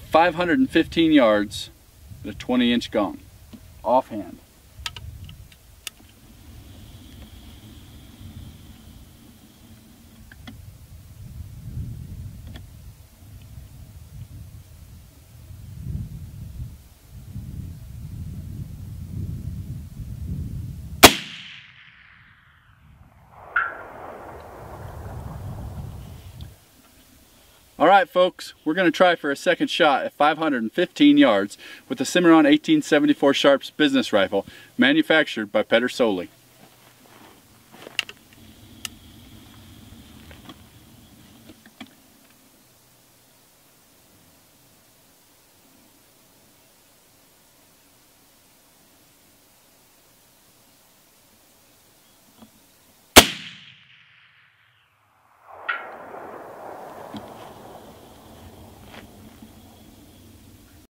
515 yards with a 20-inch gong, offhand. Alright folks, we're going to try for a second shot at 515 yards with the Cimarron 1874 Sharps business rifle manufactured by Pedersoli.